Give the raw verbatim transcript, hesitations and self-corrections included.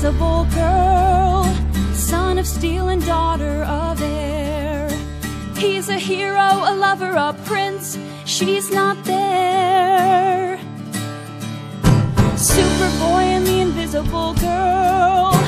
invisible girl, son of steel and daughter of air. He's a hero, a lover, a prince, she's not there. Superboy and the invisible girl,